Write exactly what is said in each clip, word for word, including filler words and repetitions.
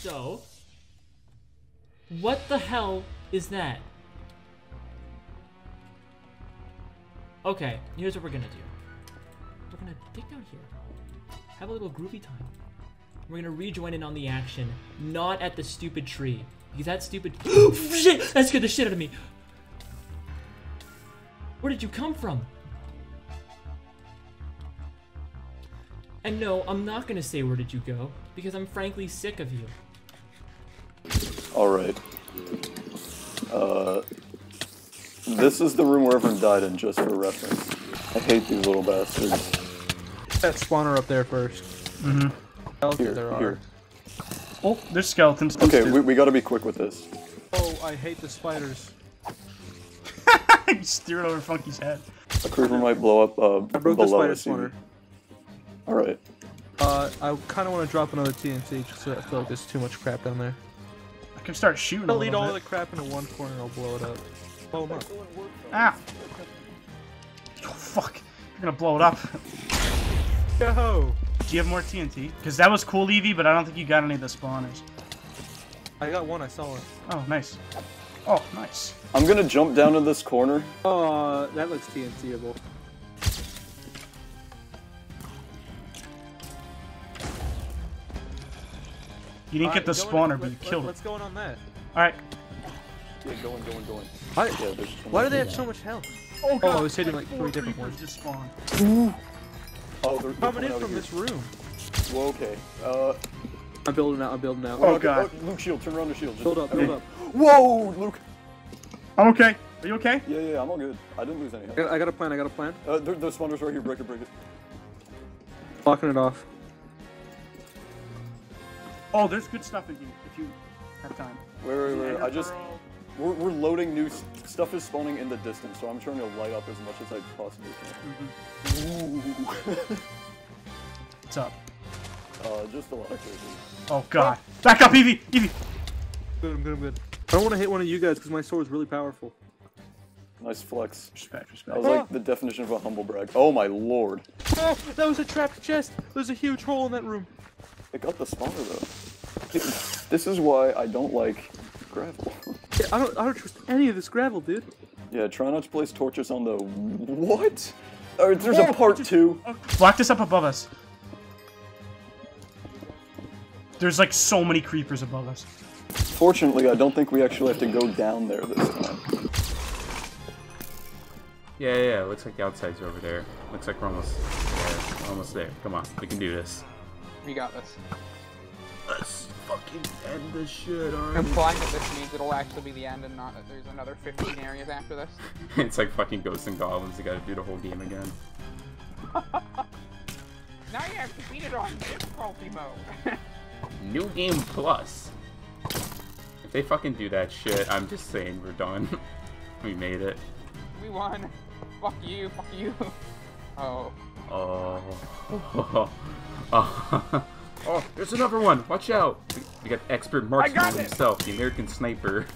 So, what the hell is that? Okay, here's what we're gonna do. We're gonna dig down here, have a little groovy time. We're gonna rejoin in on the action, not at the stupid tree. Because that stupid- Shit! That scared the shit out of me! Where did you come from? And no, I'm not gonna say where did you go, because I'm frankly sick of you. Alright. Uh... This is the room where everyone died in, just for reference. I hate these little bastards. That spawner up there first. Mm-hmm. Here, there here. Oh, there's skeletons. Okay, we, we gotta be quick with this. Oh, I hate the spiders. You steer it over Funky's head. A creeper might blow up uh, I broke the below spider us. spawner. Alright. Uh, I kind of want to drop another T N T just because I feel like there's too much crap down there. I can start shooting. I'll a lead little all bit. the crap into one corner and I'll blow it up. Blow them up. Ah! Oh, fuck. You're gonna blow it up. Yo! Do you have more T N T? Because that was cool, Evie, but I don't think you got any of the spawners. I got one, I saw it. Oh, nice. Oh, nice. I'm gonna jump down to this corner. Oh, that looks T N T-able. You didn't get the spawner, but you killed it. Let's go in on that. Alright. Yeah, going, going, going. Why, Yeah, there's why do they have so much health? Oh, Oh, I was hitting like three Four different creepers ones. just spawned. Oh, they're, they're Coming in out of from here. this room. Whoa, okay. Uh, I'm building out, I'm building out. Oh, okay, God. oh, Luke, shield, turn around the shield. Just, Build up, build up. Whoa, Luke! I'm okay. Are you okay? Yeah, yeah, I'm all good. I didn't lose any I health. got, I got a plan, I got a plan. Uh, there, there's spawners right here, break it, break it. Blocking it off. Oh, there's good stuff in here if you have time. Wait, wait, wait, Ender I just... pearl. We're, we're loading new... s- Stuff is spawning in the distance, so I'm trying to light up as much as I possibly can. Mhm. Ooh. What's up? uh, just a lot of crazy. Oh, God. Back up, Evie! Evie! Good, I'm good, I'm good. I don't want to hit one of you guys because my sword is really powerful. Nice flex. Respect, That respect. was like the definition of a humble brag. Oh my lord. Oh, that was a trapped chest! There's a huge hole in that room. It got the spawner though. This is why I don't like gravel. Yeah, I don't, I don't trust any of this gravel, dude. Yeah, try not to place torches on the... What? Uh, there's a part two. Oh, block this up above us. There's like so many creepers above us. Fortunately, I don't think we actually have to go down there this time. Yeah, yeah, yeah, looks like the outside's over there. Looks like we're almost there. We're almost there. Come on, we can do this. We got this. Let's fucking end this shit, alright? Implying that this means it'll actually be the end and not that there's another fifteen areas after this. It's like fucking Ghosts and Goblins, you gotta do the whole game again. Now you have to beat it on difficulty mode. New game plus. If they fucking do that shit, I'm just saying we're done. We made it. We won. Fuck you, fuck you. Oh. Oh. Oh. Oh, there's another one! Watch out! We, we got expert marksman himself, the American sniper.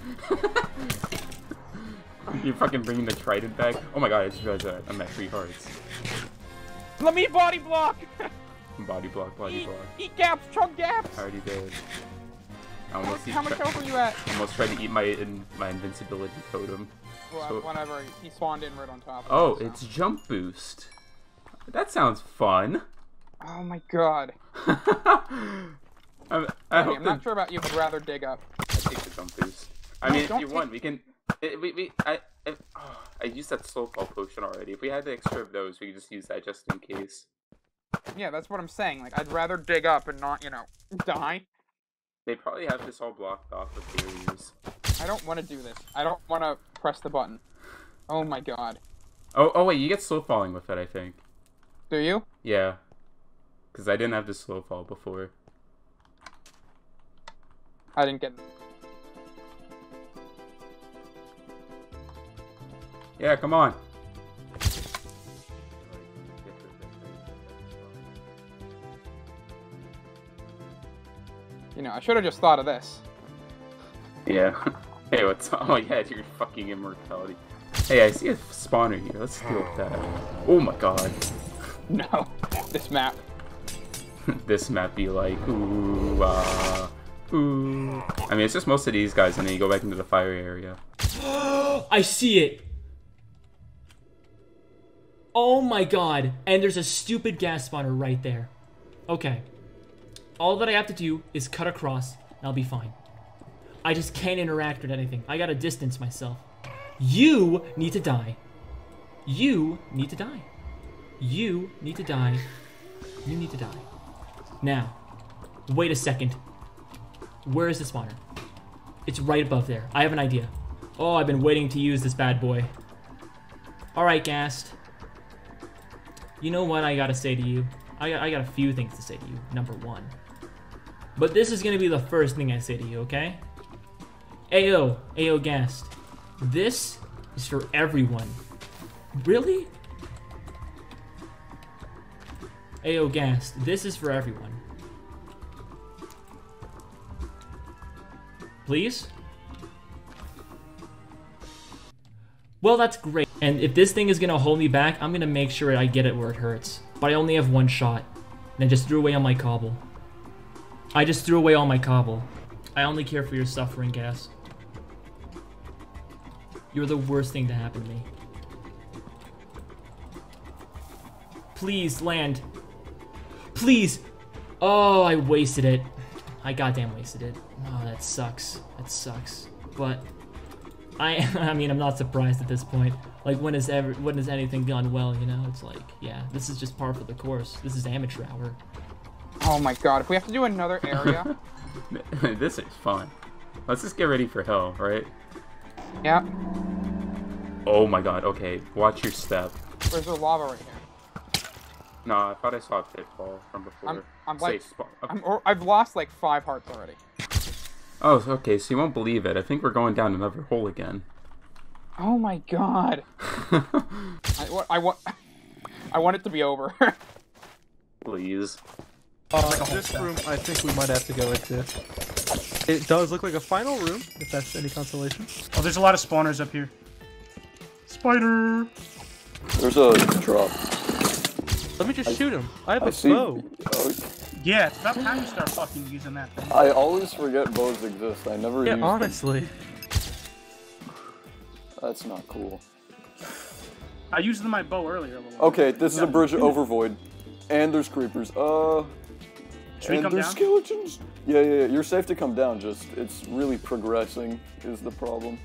You're fucking bringing the trident back? Oh my god, I just realized that I'm at three hearts. Let me body block! Body block, body eat, block. eat gaps, chug gaps! I already did. I How, almost, how much health are you at? almost tried to eat my in, my invincibility totem. Well, So- whatever, he spawned in right on top of Oh, it, so. it's jump boost. That sounds fun. Oh my god. I'm, I Okay, hope I'm the- not sure about you, but rather dig up. I take the jump boost. I No, mean, if don't you take- want, we can. It, we, we, I, I, oh, I used that slow fall potion already. If we had the extra of those, we could just use that just in case. Yeah, that's what I'm saying. Like, I'd rather dig up and not, you know, die. They probably have this all blocked off with barriers. I don't want to do this. I don't want to press the button. Oh my god. Oh, oh wait, you get slow falling with it, I think. Do you? Yeah, because I didn't have the slow fall before. I didn't get... Yeah, come on. You know, I should have just thought of this. Yeah. Hey, what's oh yeah, your fucking immortality. Hey, I see a spawner here. Let's deal with that. Oh my god. No. This map. This map be like, ooh, uh, Ooh. I mean, it's just most of these guys, and then you go back into the fire area. I see it. Oh my god. And there's a stupid gas spawner right there. Okay. All that I have to do is cut across, and I'll be fine. I just can't interact with anything. I gotta distance myself. You need to die. You need to die. You need to die. You need to die. Now, wait a second. Where is the spawner? It's right above there. I have an idea. Oh, I've been waiting to use this bad boy. Alright, Ghast. You know what I gotta say to you? I got, I got a few things to say to you. Number one. But this is gonna be the first thing I say to you, okay? Ayo, Ayo Ghast. This is for everyone. Really? Ayo Ghast, this is for everyone. Please? Well, that's great. And if this thing is gonna hold me back, I'm gonna make sure I get it where it hurts. But I only have one shot. And I just threw away all my cobble. I just threw away all my cobble. I only care for your suffering, Ghast. You're the worst thing to happen to me. Please, land. Please! Oh, I wasted it. I goddamn wasted it. Oh, that sucks. That sucks. But I I mean, I'm not surprised at this point. Like, when has ever when has anything gone well, you know? It's like, yeah, this is just par for the course. This is amateur hour. Oh my god, if we have to do another area. This is fun. Let's just get ready for hell, right? Yeah. Oh my god, okay. Watch your step. Where's the lava right here? No, I thought I saw a pitfall from before. I'm, I'm Safe like, spot. I'm, or, I've lost like five hearts already. Oh, okay, so you won't believe it. I think we're going down another hole again. Oh my god. I, wa- I want, I want it to be over. Please. Uh, this room, I think we might have to go into. It does look like a final room, if that's any consolation. Oh, there's a lot of spawners up here. Spider! There's a drop. Let me just shoot him. I have I a see. bow. Oh, Yeah, it's about time you start fucking using that thing. I always forget bows exist. I never Yeah, use honestly. them. That's not cool. I used my bow earlier a little. Okay, this is a bridge over void. And there's creepers. Uh... Should we and come there's down? skeletons. Yeah, yeah, yeah. You're safe to come down, just it's really progressing is the problem.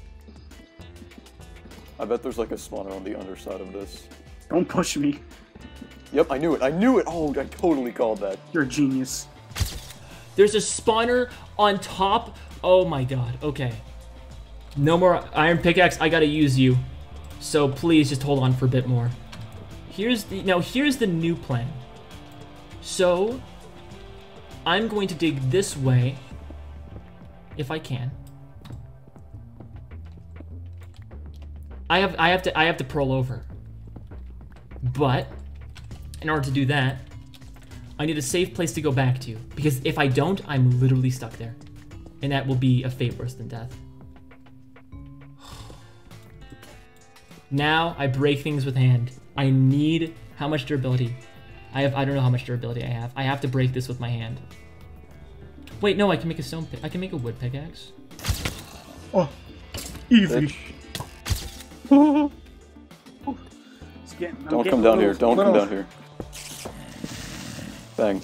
I bet there's like a spawner on the underside of this. Don't push me. Yep, I knew it. I knew it. Oh, I totally called that. You're a genius. There's a spawner on top. Oh my god. Okay. No more iron pickaxe. I gotta use you. So please just hold on for a bit more. Here's the now here's the new plan. So I'm going to dig this way if I can. I have I have to I have to pearl over. But in order to do that, I need a safe place to go back to, because if I don't, I'm literally stuck there. And that will be a fate worse than death. Now I break things with hand. I need how much durability? I have I don't know how much durability I have. I have to break this with my hand. Wait, no, I can make a stone pick. I can make a wood pickaxe. Oh, easy. Bitch. It's getting, I'm Don't getting come down a here. little- Don't come little- down here. Bang.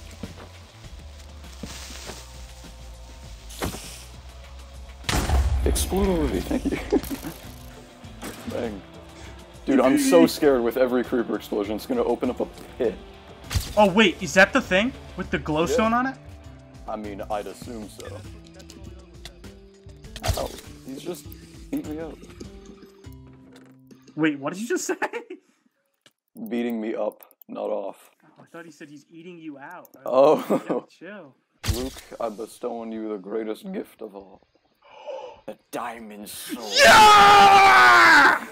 Explode already, thank you. Bang. Dude, I'm so scared with every creeper explosion. It's gonna open up a pit. Oh wait, is that the thing with the glowstone Yeah. on it? I mean, I'd assume so. Ow. He's just beating me up. Wait, what did you just say? Beating me up, not off. Oh, I thought he said he's eating you out. I Oh. was like, yo, chill. Luke, I bestow on you the greatest gift of all. The diamond sword. Yeah!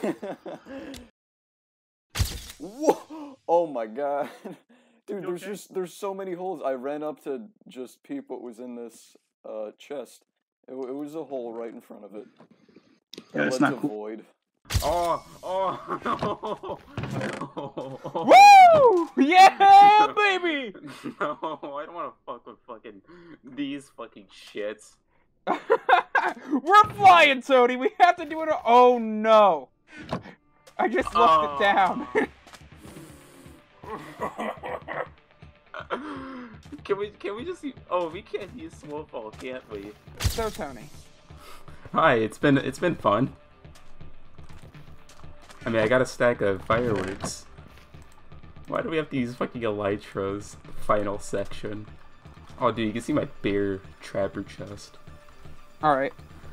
Whoa! Oh my god. Dude, You there's okay? just, there's so many holes. I ran up to just peep what was in this uh, chest. It, it was a hole right in front of it. Yeah, it's led not to cool. void. Oh, oh, no. No. Woo! Yeah, baby! No, I don't want to fuck with fucking fucking these fucking shits. We're flying, Tony. We have to do it. Oh no! I just left Oh. it down. Can we can we just use, oh we can't use small fall, can't we? So Tony. Hi, it's been it's been fun. I mean I got a stack of fireworks. Why do we have to use fucking elytras? The final section. Oh dude, you can see my bear trapper chest. Alright.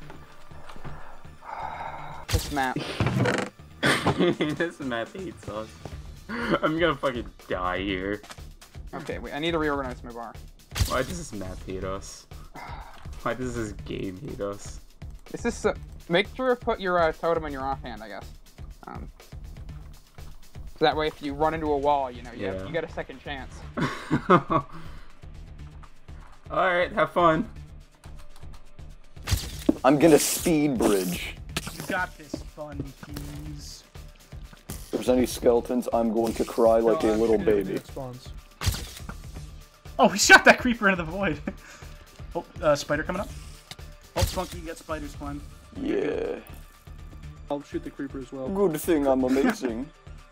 This map. This map hates us. I'm gonna fucking die here. Okay, wait, I need to reorganize my bar. Why does this map hate us? Why does this game hate us? This is so, make sure to put your uh, totem in your offhand, I guess. Um, so that way, if you run into a wall, you know, you, Yeah. you get a second chance. Alright, have fun. I'm gonna speed bridge. You got this, Bunny Keys. If there's any skeletons, I'm going to cry like No, a I'm little shooting it when baby. it spawns. Oh, he shot that creeper into the void. Oh, uh, spider coming up. Oh, Funky, get spider spawn. Yeah. I'll shoot the creeper as well. Good thing I'm amazing.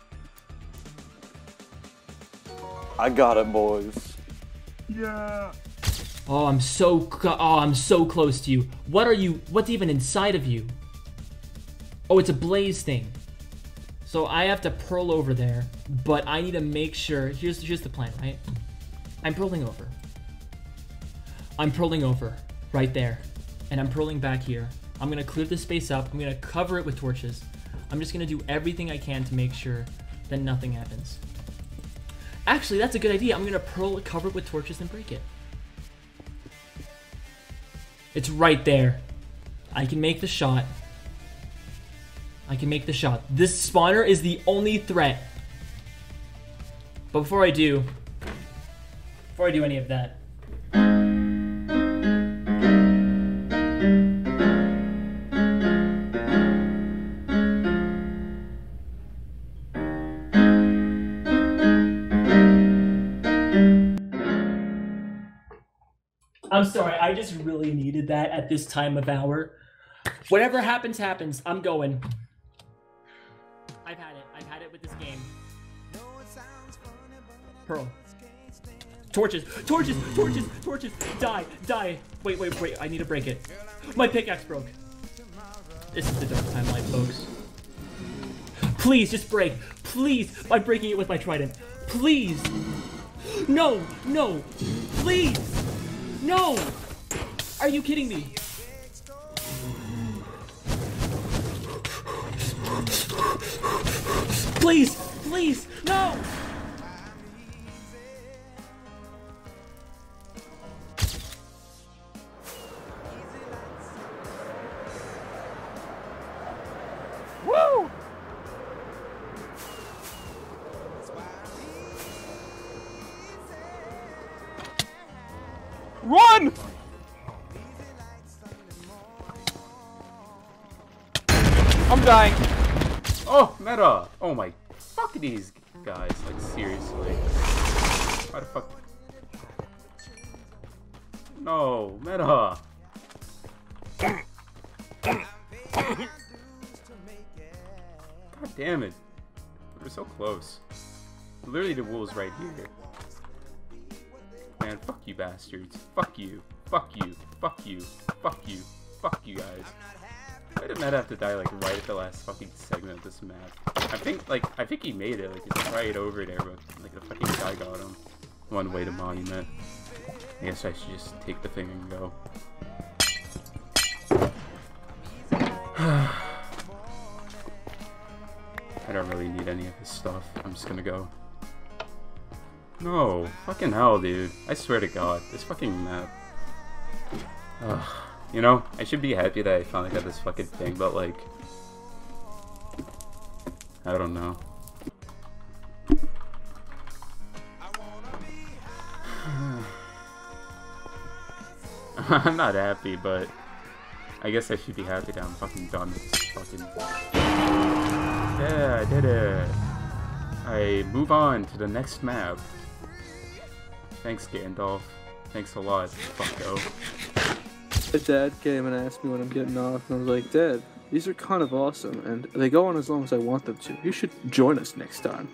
I got it, boys. Yeah. Oh, I'm so co- oh, I'm so close to you. What are you? What's even inside of you? Oh, it's a blaze thing. So I have to pearl over there, but I need to make sure. Here's here's the plan, right? I'm pearling over. I'm pearling over right there, and I'm pearling back here. I'm gonna clear this space up. I'm gonna cover it with torches. I'm just gonna do everything I can to make sure that nothing happens. Actually, that's a good idea. I'm gonna pearl cover it with torches and break it. It's right there. I can make the shot. I can make the shot. This spawner is the only threat. But before I do, before I do any of that, I'm sorry, I just really needed that at this time of hour. Whatever happens, happens. I'm going. I've had it. I've had it with this game. Pearl. Torches, torches, torches, torches. Die, die. Wait, wait, wait. I need to break it. My pickaxe broke. This is the dark timeline, folks. Please, just break. Please, by breaking it with my trident. Please. No, no. Please. No. Are you kidding me? Please, please, no! Woo! Run! I'm dying. Oh, meta! Oh my, fuck these guys, like seriously. Why the fuck? No, meta! God damn it. We're so close. Literally the wolves right here. Man, fuck you bastards. Fuck you. Fuck you. Fuck you. Fuck you. Fuck you guys. Why did Meta have to die like right at the last fucking segment of this map? I think like I think he made it, like he's right over there, but like the fucking guy got him. One way to monument. I guess I should just take the thing and go. I don't really need any of this stuff. I'm just gonna go. No, fucking hell, dude. I swear to God, this fucking map. Ugh. You know, I should be happy that I finally got this fucking thing, but like, I don't know. I'm not happy, but I guess I should be happy that I'm fucking done with this fucking... Yeah, I did it! I move on to the next map. Thanks, Gandalf. Thanks a lot, fucko. My dad came and asked me when I'm getting off, and I was like, Dad, these are kind of awesome, and they go on as long as I want them to. You should join us next time.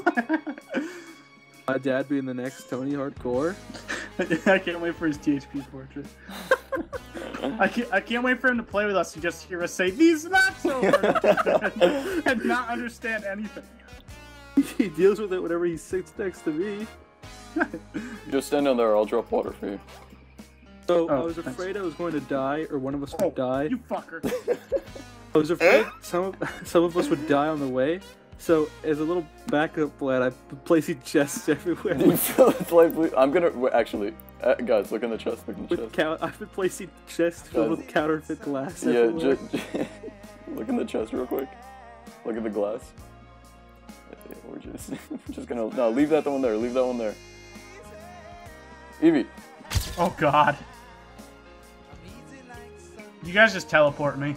My dad being the next Tony Hardcore. I can't wait for his T H P portrait. I can't, I can't wait for him to play with us and just hear us say, these nuts over and not understand anything. He deals with it whenever he sits next to me. Just stand down there, I'll drop water for you. So Oh, I was afraid I was going to die, or one of us would Oh, die. you fucker. I was afraid some of, some of us would die on the way. So as a little backup plan, I've placing chests everywhere. You feel it's like blue- I'm gonna wait, actually, uh, guys, look in the chest. Look in the With chest. count, I've been placing chests filled Guys. with counterfeit glass. Yeah, everywhere. ju- look in the chest real quick. Look at the glass. We're just, we're just gonna no leave that one there. Leave that one there. Evie. Oh god. You guys just teleport me.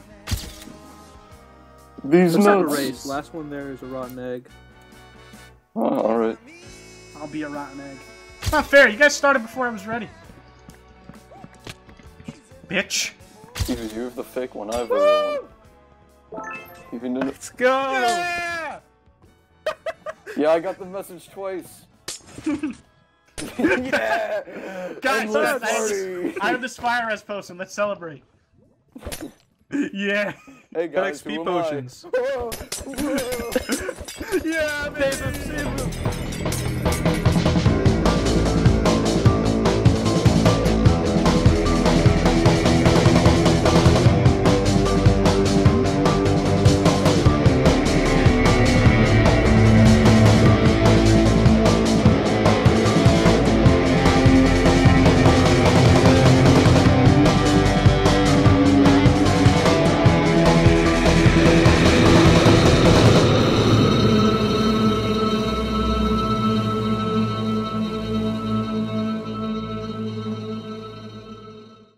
These Let's have a nuts. race. Last one there is a rotten egg. Oh, all right. I'll be a rotten egg. It's not fair. You guys started before I was ready. Bitch. Evie, you have the fake one. I have the real one. Evie, didn't. Let's go! Yeah! Yeah, I got the message twice. Yeah! Guys, Endless thanks. party. I have the Spire Res potion. Let's celebrate. Yeah. Hey guys, X P who am I? potions. Yeah, baby.